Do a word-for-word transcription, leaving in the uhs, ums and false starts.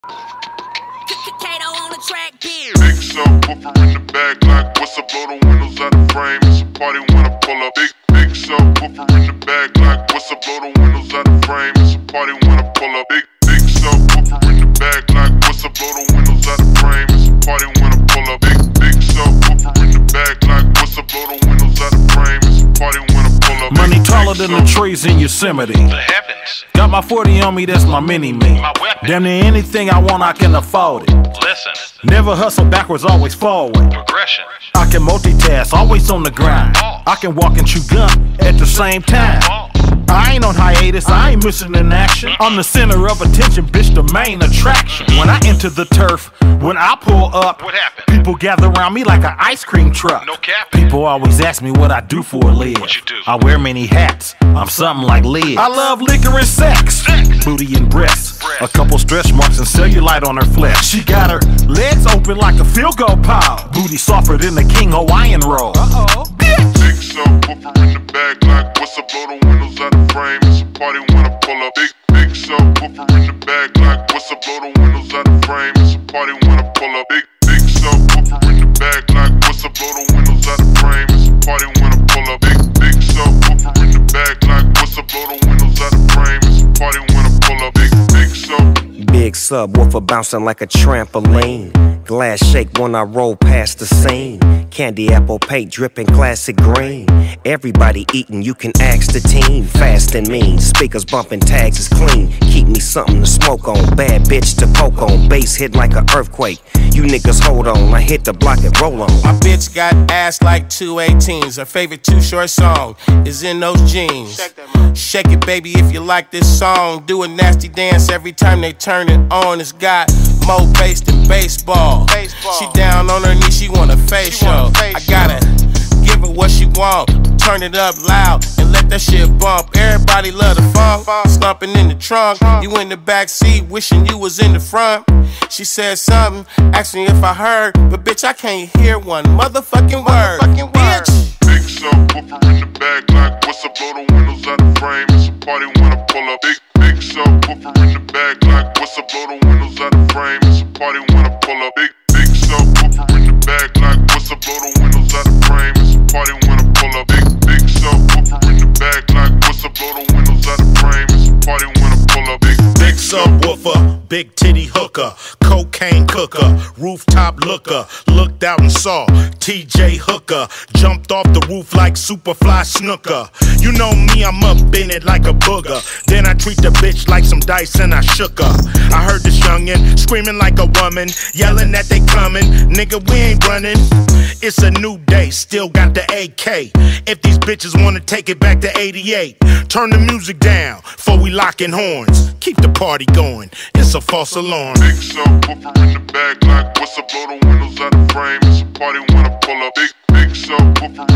Kato on the track, beer. Big subwoofer in the back, like what's up? Blow the windows out the frame. It's a party when I pull up. Big, big subwoofer in the back, like what's up? Blow the windows out the frame. It's a party when I pull up. Big, big subwoofer in the back, like what's up? Blow the windows out the frame. It's a party when I pull up. Big, big subwoofer in the back, like what's up? Blow the windows out the frame. It's a party when I pull up. Money taller than the trees in Yosemite. The heavens. Got my forty on me, that's my mini-me. My weapon. Damn near anything I want, I can afford it. Listen. Never hustle backwards, always forward. Progression. I can multitask, always on the grind. I can walk and chew gum at the same time. I ain't on hiatus, I ain't missing in action. I'm the center of attention, bitch, the main attraction. When I enter the turf, when I pull up, What happened? people gather around me like an ice cream truck. No cap. People always ask me what I do for a live. What you do? I wear many hats, I'm something like Liz. I love liquor and sex, Sex. booty and breasts. Breasts. A couple stretch marks and cellulite on her flesh. She got her legs open like a field goal pile. Booty softer than the King Hawaiian roll. Uh-oh. Big subwoofer in the back, like what's up? Blow the windows out the frame. It's a party when I pull up. Big, big subwoofer in the back, like what's up? Blow the windows out the frame. It's a party when I pull up. Big, big subwoofer in the back, like what's up? Blow the windows out the frame. It's a party when I pull up. Big, big subwoofer in the back, like what's up? Blow the windows out the frame. It's a party when I pull up. Big, big sub. Big subwoofer bouncing like a trampoline. Glass shake when I roll past the scene. Candy apple paint dripping classic green. Everybody eating, you can ask the team. Fast and mean, speakers bumping, tags is clean. Keep me something to smoke on, bad bitch to poke on. Bass hit like an earthquake. You niggas hold on, I hit the block and roll on. My bitch got ass like two eighteens. Her favorite Too Short song is in those jeans. Shake it, baby, if you like this song. Do a nasty dance every time they turn it on. It's got more bass than baseball. baseball. She down on her knees, she want a facial. I gotta give her what she want. Turn it up loud and let that shit bump. Everybody love the funk. Slumping in the trunk. You in the back seat, wishing you was in the front. She said something, asked me if I heard, but bitch, I can't hear one motherfucking word. Motherfucking bitch. Big subwoofer in the back, like what's up? Blow the windows out the frame. It's a party when I pull up. Big, big subwoofer in the back, like what's up? Blow the windows out the frame. It's a party when I pull up. Big, big subwoofer in the back, like what's up? Blow the windows out the frame. It's a party when I pull up. Big, big subwoofer in the back, like what's up? Blow the windows out the frame. It's a party when I pull up. Big, Big subwoofer, big titty hooker, cocaine cooker, rooftop looker, looked out and saw T J Hooker, jumped off the roof like Superfly Snooker. You know me, I'm up in it like a booger. Then I treat the bitch like some dice and I shook her. I heard this youngin' screaming like a woman, yelling that they coming. Nigga, we ain't running. It's a new day, still got the A K. If these bitches wanna take it back to eighty-eight, turn the music down before we lockin' horns. Keep the party going, it's a false alarm. Big subwoofer in the back, like what's up? Blow the windows out the frame. It's a party when I pull up. Big, big subwoofer